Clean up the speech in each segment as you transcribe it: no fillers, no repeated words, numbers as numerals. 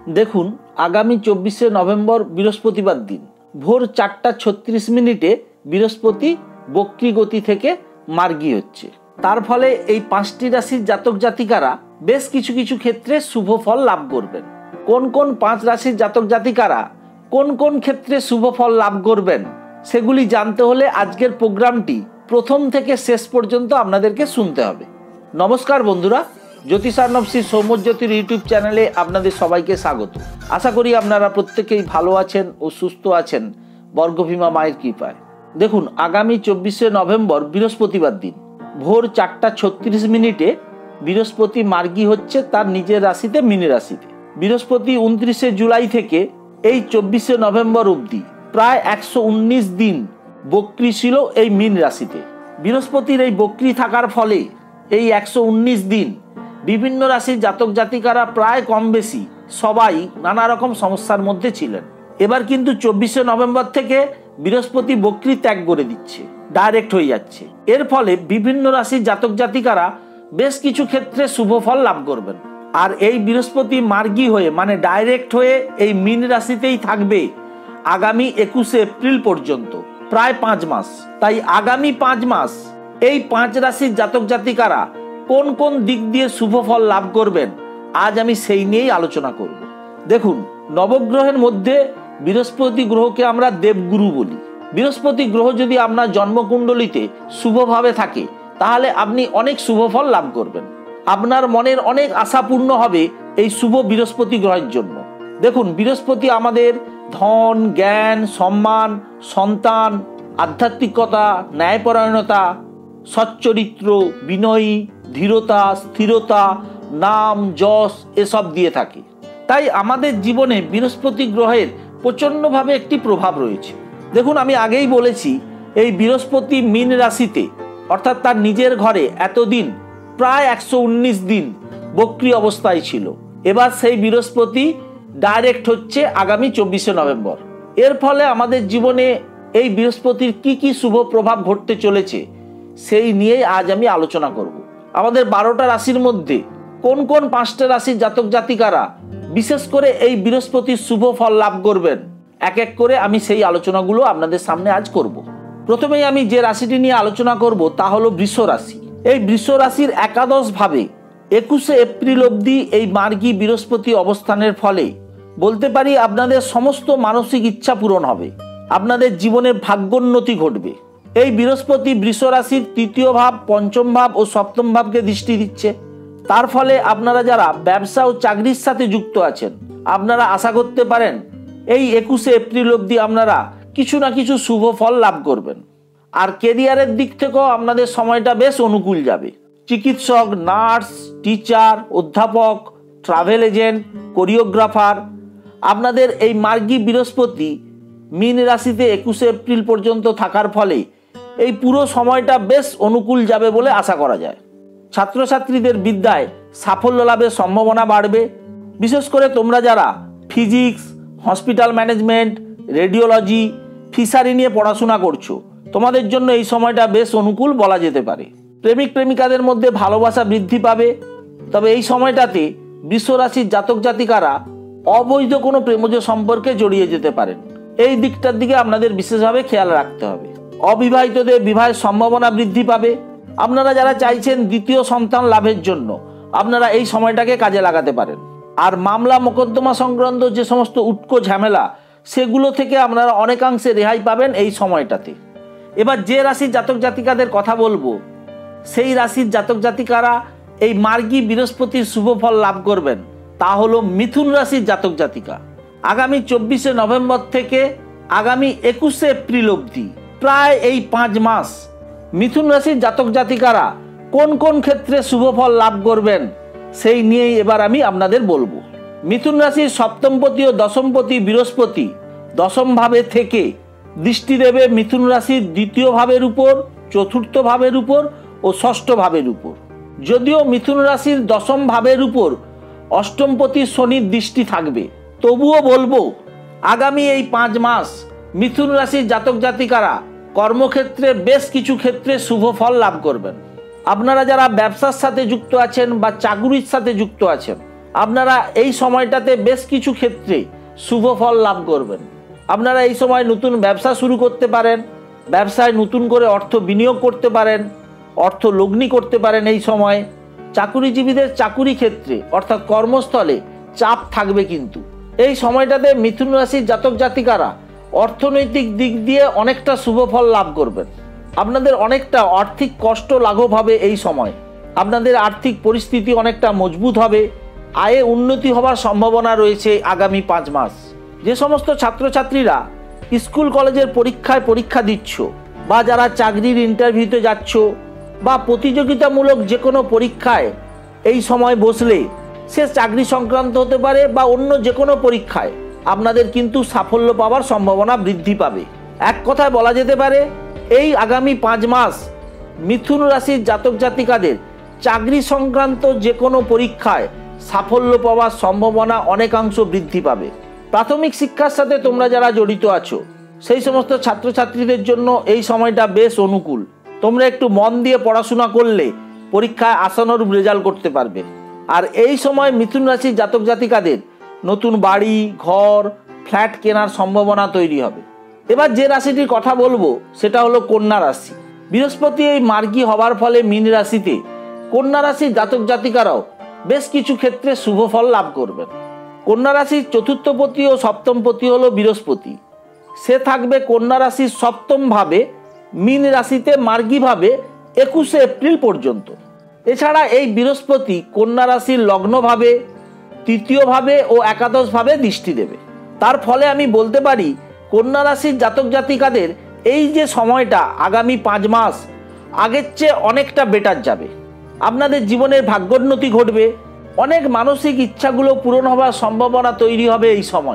দেখুন, আগামী 24শে নভেম্বর বৃহস্পতিবার দিন ভোর 4:36 বৃহস্পতি বক্রী গতি থেকে মার্গী হচ্ছে। তার ফলে এই 5টি রাশির জাতক জাতিকারা বেশ কিছু কিছু ক্ষেত্রে শুভ ফল লাভ করবেন। কোন কোন 5 রাশির জাতক জাতিকারা কোন কোন ক্ষেত্রে শুভ ফল লাভ করবেন সেগুলি জানতে হলে আজকের প্রোগ্রামটি প্রথম থেকে শেষ পর্যন্ত আপনাদেরকে শুনতে হবে। নমস্কার বন্ধুরা, জ্যোতিষার্ণব সৌম্যজ্যোতির ইউটিউব চ্যানেলে আপনাদের সবাইকে স্বাগত। আশা করি আপনারা প্রত্যেকেই ভালো আছেন ও সুস্থ আছেন বর্গভীমা মায়ের কৃপায়। দেখুন, আগামী 24শে নভেম্বর বৃহস্পতিবার দিন ভোর 4:36 বৃহস্পতি মার্গী হচ্ছে তার নিজের রাশিতে, মীন রাশিতে। বৃহস্পতি 29শে জুলাই থেকে এই 24শে নভেম্বর অবধি প্রায় 119 দিন বক্রী ছিল এই মীন রাশিতে। বৃহস্পতির এই বক্রী থাকার ফলে এই 119 দিন বিভিন্ন রাশির জাতক জাতিকারা প্রায় কম বেশি সবাই নানা রকম সমস্যার মধ্যে ছিলেন। এবার কিন্তু 24শে নভেম্বর থেকে বৃহস্পতি বক্রী ত্যাগ করে দিচ্ছে, ডাইরেক্ট হয়ে যাচ্ছে। এর ফলে বিভিন্ন রাশির জাতক জাতিকারা বেশ কিছু ক্ষেত্রে শুভ ফল লাভ করবেন। আর এই বৃহস্পতি মার্গী হয়ে মানে ডাইরেক্ট হয়ে এই মীন রাশিতেই থাকবে আগামী 21শে এপ্রিল পর্যন্ত, প্রায় 5 মাস। তাই আগামী 5 মাস এই 5 রাশির জাতক জাতিকারা কোন কোন দিক দিয়ে শুভ ফল লাভ করবেন আজ আমি সেই নিয়েই আলোচনা করব। দেখুন, নবগ্রহের মধ্যে বৃহস্পতি গ্রহকে আমরা দেবগুরু বলি। বৃহস্পতি গ্রহ যদি আপনার জন্মকুণ্ডলিতে শুভভাবে থাকে তাহলে আপনি অনেক শুভ ফল লাভ করবেন। আপনার মনের অনেক আশা পূর্ণ হবে এই শুভ বৃহস্পতি গ্রহের জন্য। দেখুন, বৃহস্পতি আমাদের ধন, জ্ঞান, সম্মান, সন্তান, আধ্যাত্মিকতা, ন্যায়পরায়ণতা, সচ্চরিত্র, বিনয়ী, ধীরতা, স্থিরতা, নাম, যশ এসব দিয়ে থাকে। তাই আমাদের জীবনে বৃহস্পতি গ্রহের প্রচণ্ডভাবে একটি প্রভাব রয়েছে। দেখুন, আমি আগেই বলেছি এই বৃহস্পতি মীন রাশিতে অর্থাৎ তার নিজের ঘরে এতদিন প্রায় 119 দিন বক্রী অবস্থায় ছিল। এবার সেই বৃহস্পতি ডাইরেক্ট হচ্ছে আগামী 24শে নভেম্বর। এর ফলে আমাদের জীবনে এই বৃহস্পতির কি কি শুভ প্রভাব ঘটতে চলেছে সেই নিয়েই আজ আমি আলোচনা করব। আমাদের 12টা রাশির মধ্যে কোন কোন 5টা রাশির জাতক জাতিকারা বিশেষ করে এই বৃহস্পতির শুভ ফল লাভ করবেন এক এক করে আমি সেই আলোচনাগুলো আপনাদের সামনে আজ করব। প্রথমেই আমি যে রাশিটি নিয়ে আলোচনা করব তা হলো বৃষ রাশি। এই বৃষ রাশির একাদশ ভাবে 21শে এপ্রিল অবধি এই মার্গী বৃহস্পতি অবস্থানের ফলে বলতে পারি আপনাদের সমস্ত মানসিক ইচ্ছা পূরণ হবে, আপনাদের জীবনের ভাগ্যোন্নতি ঘটবে। এই বৃহস্পতি বৃষ রাশির 3য় ভাব, 5ম ভাব ও 7ম ভাবকে দৃষ্টি দিচ্ছে। তার ফলে আপনারা যারা ব্যবসা ও চাকরির সাথে যুক্ত আছেন আপনারা আশা করতে পারেন এই 21শে এপ্রিল অবধি আপনারা কিছু না কিছু শুভ ফল লাভ করবেন। আর কেরিয়ারের দিক থেকেও আপনাদের সময়টা বেশ অনুকূল যাবে। চিকিৎসক, নার্স, টিচার, অধ্যাপক, ট্রাভেল এজেন্ট, কোরিওগ্রাফার, আপনাদের এই মার্গী বৃহস্পতি মীন রাশিতে 21শে এপ্রিল পর্যন্ত থাকার ফলে এই পুরো সময়টা বেশ অনুকূল যাবে বলে আশা করা যায়। ছাত্রছাত্রীদের বিদ্যায় সাফল্য লাভের সম্ভাবনা বাড়বে। বিশেষ করে তোমরা যারা physics, hospital management, radiology, fishery নিয়ে পড়াশোনা করছো তোমাদের জন্য এই সময়টা বেশ অনুকূল বলা যেতে পারে। প্রেমিক প্রেমিকাদের মধ্যে ভালোবাসা বৃদ্ধি পাবে। তবে এই সময়টাতে বৃষ রাশির জাতক জাতিকারা অবৈধ কোনো প্রেমজ সম্পর্কে জড়িয়ে যেতে পারেন। এই দিকটার দিকে আপনাদের বিশেষভাবে খেয়াল রাখতে হবে। অবিবাহিতদের বিবাহের সম্ভাবনা বৃদ্ধি পাবে। আপনারা যারা চাইছেন দ্বিতীয় সন্তান লাভের জন্য আপনারা এই সময়টাকে কাজে লাগাতে পারেন। আর মামলা মোকদ্দমা সংক্রান্ত যে সমস্ত উটকো ঝামেলা সেগুলো থেকে আপনারা অনেকাংশে রেহাই পাবেন এই সময়টাতে। এবার যে রাশির জাতক জাতিকাদের কথা বলবো সেই রাশির জাতক জাতিকারা এই মার্গী বৃহস্পতির শুভ ফল লাভ করবেন তা হলো মিথুন রাশির জাতক জাতিকা। আগামী 24শে নভেম্বর থেকে আগামী 21শে এপ্রিল অবধি প্রায় এই 5 মাস মিথুন রাশির জাতক জাতিকারা কোন কোন ক্ষেত্রে শুভ ফল লাভ করবেন সেই নিয়েই এবার আমি আপনাদের বলবো। মিথুন রাশির সপ্তমপতি ও দশমপতি বৃহস্পতি 10ম ভাবে থেকে দৃষ্টি দেবে মিথুন রাশির 2য় ভাবের উপর, 4র্থ ভাবের উপর ও 6ষ্ঠ ভাবের উপর। যদিও মিথুন রাশির 10ম ভাবের উপর অষ্টমপতি শনির দৃষ্টি থাকবে, তবুও বলবো আগামী এই 5 মাস মিথুন রাশির জাতক জাতিকারা কর্মক্ষেত্রে বেশ কিছু ক্ষেত্রে শুভ ফল লাভ করবেন। আপনারা যারা ব্যবসার সাথে যুক্ত আছেন বা চাকুরির সাথে যুক্ত আছেন আপনারা এই সময়টাতে বেশ কিছু ক্ষেত্রে শুভ ফল লাভ করবেন। আপনারা এই সময় নতুন ব্যবসা শুরু করতে পারেন, ব্যবসায় নতুন করে অর্থ বিনিয়োগ করতে পারেন, অর্থ লগ্নি করতে পারেন। এই সময় চাকুরিজীবীদের চাকুরি ক্ষেত্রে অর্থাৎ কর্মস্থলে চাপ থাকবে, কিন্তু এই সময়টাতে মিথুন রাশির জাতক জাতিকারা অর্থনৈতিক দিক দিয়ে অনেকটা শুভ ফল লাভ করবেন। আপনাদের অনেকটা আর্থিক কষ্ট লাঘব হবে। এই সময় আপনাদের আর্থিক পরিস্থিতি অনেকটা মজবুত হবে, আয়ে উন্নতি হবার সম্ভাবনা রয়েছে আগামী 5 মাস। যে সমস্ত ছাত্রছাত্রীরা স্কুল কলেজের পরীক্ষা দিচ্ছ, বা যারা চাকরির ইন্টারভিউতে যাচ্ছ, বা প্রতিযোগিতামূলক যে কোনো পরীক্ষায় এই সময় বসলে, সে চাকরি সংক্রান্ত হতে পারে বা অন্য যে কোনো পরীক্ষায়, আপনাদের কিন্তু সাফল্য পাওয়ার সম্ভাবনা বৃদ্ধি পাবে। এক কথায় বলা যেতে পারে এই আগামী 5 মাস মিথুন রাশির জাতক জাতিকাদের চাকরি সংক্রান্ত যে কোনো পরীক্ষায় সাফল্য পাওয়ার সম্ভাবনা অনেকাংশ বৃদ্ধি পাবে। প্রাথমিক শিক্ষার সাথে তোমরা যারা জড়িত আছো, সেই সমস্ত ছাত্রছাত্রীদের জন্য এই সময়টা বেশ অনুকূল। তোমরা একটু মন দিয়ে পড়াশোনা করলে পরীক্ষায় আশানুরূপ রেজাল্ট করতে পারবে। আর এই সময় মিথুন রাশির জাতক জাতিকাদের নতুন বাড়ি, ঘর, ফ্ল্যাট কেনার সম্ভাবনা তৈরি হবে। এবার যে রাশিটির কথা বলবো সেটা হলো কন্যা রাশি। বৃহস্পতি এই মার্গী হবার ফলে মীন রাশিতে কন্যা রাশির জাতক জাতিকারাও বেশ কিছু ক্ষেত্রে শুভ ফল লাভ করবেন। কন্যা রাশির চতুর্থপতি ও সপ্তমপতি হলো বৃহস্পতি। সে থাকবে কন্যা রাশির সপ্তম ভাবে, মীন রাশিতে মার্গী ভাবে 21শে এপ্রিল পর্যন্ত। এছাড়া এই বৃহস্পতি কন্যা রাশির লগ্নভাবে, তৃতীয় ভাবে ও একাদশ ভাবে দৃষ্টি দেবে। তার ফলে আমি বলতে পারি কন্যা রাশির জাতক জাতিকাদের এই যে সময়টা আগামী 5 মাস আগের চেয়ে অনেকটা বেটার যাবে। আপনাদের জীবনের ভাগ্যোন্নতি ঘটবে, অনেক মানসিক ইচ্ছাগুলো পূরণ হওয়ার সম্ভাবনা তৈরি হবে।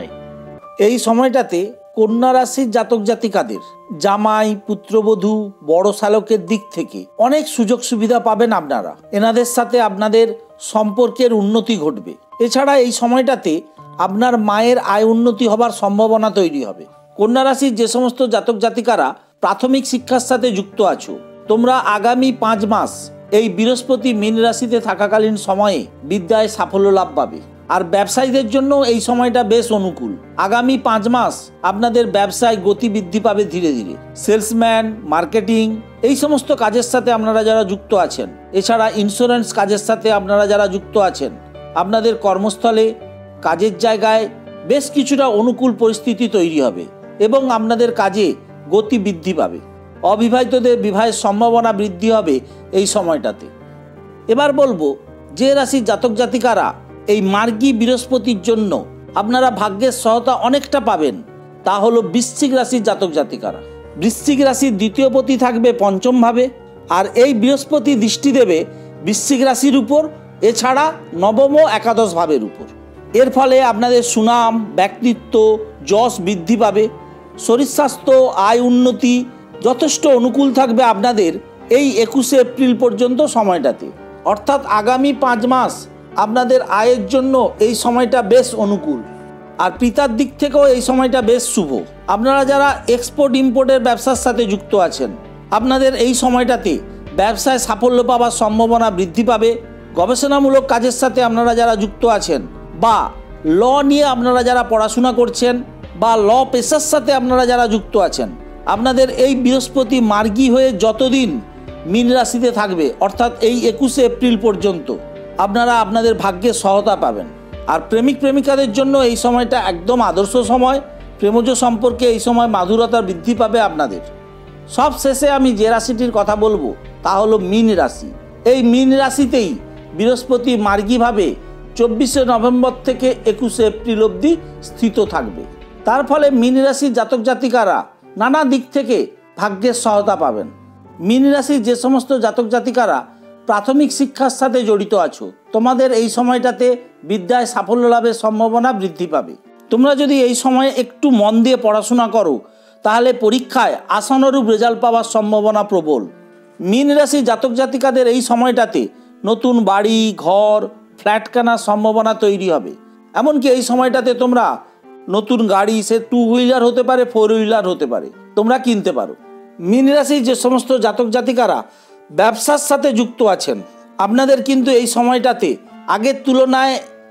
এই সময়টাতে কন্যা রাশির জাতক জাতিকাদের জামাই, পুত্রবধূ, বড় শালকের দিক থেকে অনেক সুযোগ সুবিধা পাবেন আপনারা। এনাদের সাথে আপনাদের সম্পর্কের উন্নতি ঘটবে। এছাড়া এই সময়টাতে আপনার মায়ের আয় উন্নতি হবার সম্ভাবনা তৈরি হবে। কন্যা রাশির যে সমস্ত জাতক জাতিকারা প্রাথমিক শিক্ষার সাথে যুক্ত আছো, তোমরা আগামী 5 মাস এই বৃহস্পতি মীন রাশিতে থাকাকালীন সময়ে বিদ্যায় সাফল্য লাভ পাবে। আর ব্যবসায়ীদের জন্য এই সময়টা বেশ অনুকূল। আগামী 5 মাস আপনাদের ব্যবসায় গতি বৃদ্ধি পাবে ধীরে ধীরে। সেলসম্যান, মার্কেটিং এই সমস্ত কাজের সাথে আপনারা যারা যুক্ত আছেন, এছাড়া ইন্স্যুরেন্স কাজের সাথে আপনারা যারা যুক্ত আছেন, আপনাদের কর্মস্থলে, কাজের জায়গায় বেশ কিছুটা অনুকূল পরিস্থিতি তৈরি হবে এবং আপনাদের কাজে গতি বৃদ্ধি পাবে। অবিবাহিতদের বিবাহের সম্ভাবনা বৃদ্ধি হবে এই সময়টাতে। এবার বলবো যে রাশির জাতক জাতিকারা এই মার্গী বৃহস্পতির জন্য আপনারা ভাগ্যের সহায়তা অনেকটা পাবেন, তা হলো বৃশ্চিক রাশির জাতক জাতিকারা। বৃশ্চিক রাশির দ্বিতীয় পতি থাকবে পঞ্চম ভাবে, আর এই বৃহস্পতি দৃষ্টি দেবে বৃশ্চিক রাশির উপর, এছাড়া নবম ও একাদশ ভাবের উপর। এর ফলে আপনাদের সুনাম, ব্যক্তিত্ব, যশ বৃদ্ধি পাবে। শরীর স্বাস্থ্য, আয় উন্নতি যথেষ্ট অনুকূল থাকবে আপনাদের এই 21শে এপ্রিল পর্যন্ত সময়টাতে। অর্থাৎ আগামী 5 মাস আপনাদের আয়ের জন্য এই সময়টা বেশ অনুকূল। আর পিতার দিক থেকেও এই সময়টা বেশ শুভ। আপনারা যারা এক্সপোর্ট ইম্পোর্টের ব্যবসার সাথে যুক্ত আছেন, আপনাদের এই সময়টাতে ব্যবসায় সাফল্য পাওয়ার সম্ভাবনা বৃদ্ধি পাবে। গবেষণামূলক কাজের সাথে আপনারা যারা যুক্ত আছেন, বা ল নিয়ে আপনারা যারা পড়াশোনা করছেন, বা ল পেশার সাথে আপনারা যারা যুক্ত আছেন, আপনাদের এই বৃহস্পতি মার্গী হয়ে যতদিন মীন রাশিতে থাকবে, অর্থাৎ এই 21শে এপ্রিল পর্যন্ত, আপনারা আপনাদের ভাগ্যের সহায়তা পাবেন। আর প্রেমিক প্রেমিকাদের জন্য এই সময়টা একদম আদর্শ সময়। প্রেমজ সম্পর্কে এই সময় মাধুরতা বৃদ্ধি পাবে আপনাদের। সব শেষে আমি যে রাশিটির কথা বলবো তা হলো মীন রাশি। এই মীন রাশিতেই বৃহস্পতি মার্গীভাবে 24শে নভেম্বর থেকে 21শে এপ্রিল অবধি স্থিত থাকবে। তার ফলে মীন রাশির জাতক জাতিকারা নানা দিক থেকে ভাগ্যের সহায়তা পাবেন। মীন রাশির যে সমস্ত জাতক জাতিকারা প্রাথমিক শিক্ষার সাথে জড়িত আছো, তোমাদের এই সময়টাতে বিদ্যায় সাফল্য লাভের সম্ভাবনা বৃদ্ধি পাবে। তোমরা যদি এই সময়ে একটু মন দিয়ে পড়াশোনা করো, তাহলে পরীক্ষায় আশানুরূপ রেজাল্ট পাওয়ার সম্ভাবনা প্রবল। মীন রাশির জাতক জাতিকাদের এই সময়টাতে নতুন বাড়ি, ঘর, ফ্ল্যাট কেনার সম্ভাবনা তৈরি হবে। এমনকি এই সময়টাতে তোমরা নতুন গাড়ি, সে 2 হুইলার হতে পারে, 4 হুইলার হতে পারে, তোমরা কিনতে পারো। মীন রাশির যে সমস্ত জাতক জাতিকারা ব্যবসার সাথে যুক্ত আছেন, আপনাদের কিন্তু এই সময়টাতে আগের তুলনায়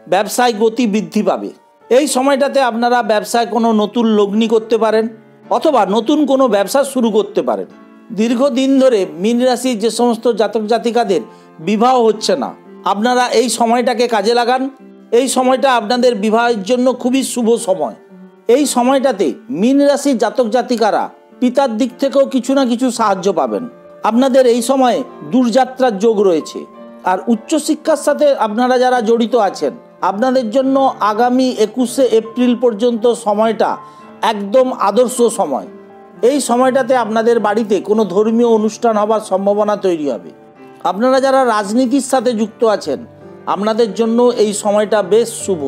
ব্যবসায় গতি বৃদ্ধি পাবে। এই সময়টাতে আপনারা ব্যবসায় কোনো নতুন লগ্নি করতে পারেন অথবা নতুন কোনো ব্যবসা শুরু করতে পারেন। দীর্ঘদিন ধরে মীন রাশির যে সমস্ত জাতক জাতিকাদের বিবাহ হচ্ছে না, আপনারা এই সময়টাকে কাজে লাগান। এই সময়টা আপনাদের বিবাহের জন্য খুবই শুভ সময়। এই সময়টাতে মীন রাশির জাতক জাতিকারা পিতার দিক থেকেও কিছু না কিছু সাহায্য পাবেন। আপনাদের এই সময়ে দূরযাত্রার যোগ রয়েছে। আর উচ্চশিক্ষার সাথে আপনারা যারা জড়িত আছেন, আপনাদের জন্য আগামী 21শে এপ্রিল পর্যন্ত সময়টা একদম আদর্শ সময়। এই সময়টাতে আপনাদের বাড়িতে কোনো ধর্মীয় অনুষ্ঠান হবার সম্ভাবনা তৈরি হবে। আপনারা যারা রাজনীতির সাথে যুক্ত আছেন, আপনাদের জন্য এই সময়টা বেশ শুভ।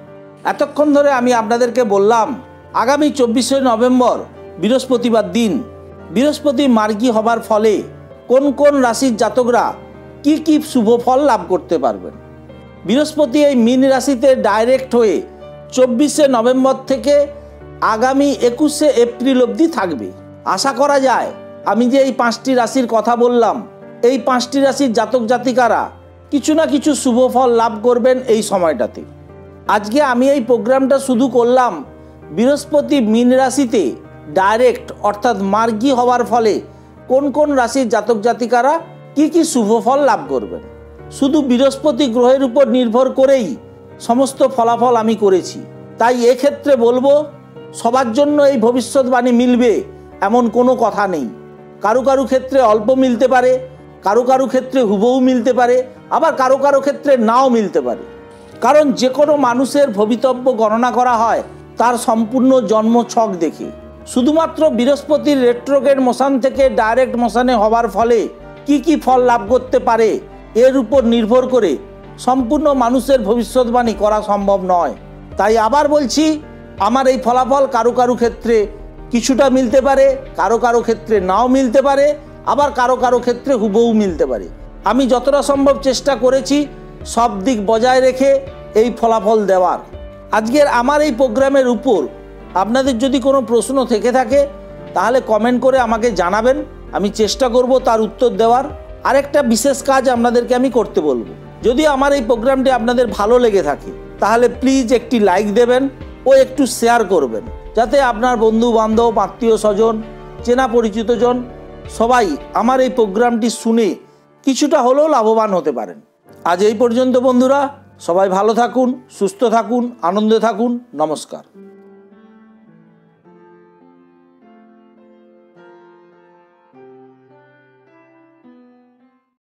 এতক্ষণ ধরে আমি আপনাদেরকে বললাম আগামী 24শে নভেম্বর বৃহস্পতিবার দিন বৃহস্পতি মার্গী হবার ফলে কোন কোন রাশির জাতকরা কি কি শুভ ফল লাভ করতে পারবেন। বৃহস্পতি এই মীন রাশিতে ডাইরেক্ট হয়ে 24শে নভেম্বর থেকে আগামী 21শে এপ্রিল অবধি থাকবে। আশা করা যায় আমি যে এই 5টি রাশির কথা বললাম, এই 5টি রাশির জাতক জাতিকারা কিছু না কিছু শুভ ফল লাভ করবেন এই সময়টাতে। আজকে আমি এই প্রোগ্রামটা শুধু করলাম বৃহস্পতি মীন রাশিতে ডাইরেক্ট অর্থাৎ মার্গী হওয়ার ফলে কোন কোন রাশির জাতক জাতিকারা কি কি শুভ ফল লাভ করবেন। শুধু বৃহস্পতি গ্রহের উপর নির্ভর করেই সমস্ত ফলাফল আমি করেছি। তাই এক্ষেত্রে বলবো সবার জন্য এই ভবিষ্যৎবাণী মিলবে এমন কোনো কথা নেই। কারো কারো ক্ষেত্রে অল্প মিলতে পারে, কারো কারো ক্ষেত্রে হুবহু মিলতে পারে, আবার কারো কারো ক্ষেত্রে নাও মিলতে পারে। কারণ যে কোনো মানুষের ভবিতব্য গণনা করা হয় তার সম্পূর্ণ জন্ম ছক দেখে। শুধুমাত্র বৃহস্পতির রেট্রোগ্রেড মোশন থেকে ডাইরেক্ট মোশনে হবার ফলে কি কি ফল লাভ করতে পারে এর উপর নির্ভর করে সম্পূর্ণ মানুষের ভবিষ্যৎবাণী করা সম্ভব নয়। তাই আবার বলছি, আমার এই ফলাফল কারো কারো ক্ষেত্রে কিছুটা মিলতে পারে, কারো কারো ক্ষেত্রে নাও মিলতে পারে, আবার কারো কারো ক্ষেত্রে হুবহু মিলতে পারে। আমি যতটা সম্ভব চেষ্টা করেছি সব দিক বজায় রেখে এই ফলাফল দেওয়ার। আজকের আমার এই প্রোগ্রামের উপর আপনাদের যদি কোনো প্রশ্ন থেকে থাকে তাহলে কমেন্ট করে আমাকে জানাবেন, আমি চেষ্টা করব তার উত্তর দেওয়ার। আরেকটা বিশেষ কাজ আপনাদেরকে আমি করতে বলবো, যদি আমার এই প্রোগ্রামটি আপনাদের ভালো লেগে থাকে তাহলে প্লিজ একটি লাইক দেবেন ও একটু শেয়ার করবেন, যাতে আপনার বন্ধু বান্ধব, আত্মীয় স্বজন, চেনা পরিচিতজন সবাই আমার এই প্রোগ্রামটি শুনে কিছুটা হলেও লাভবান হতে পারেন। আজ এই পর্যন্ত বন্ধুরা, সবাই ভালো থাকুন, সুস্থ থাকুন, আনন্দে থাকুন। নমস্কার।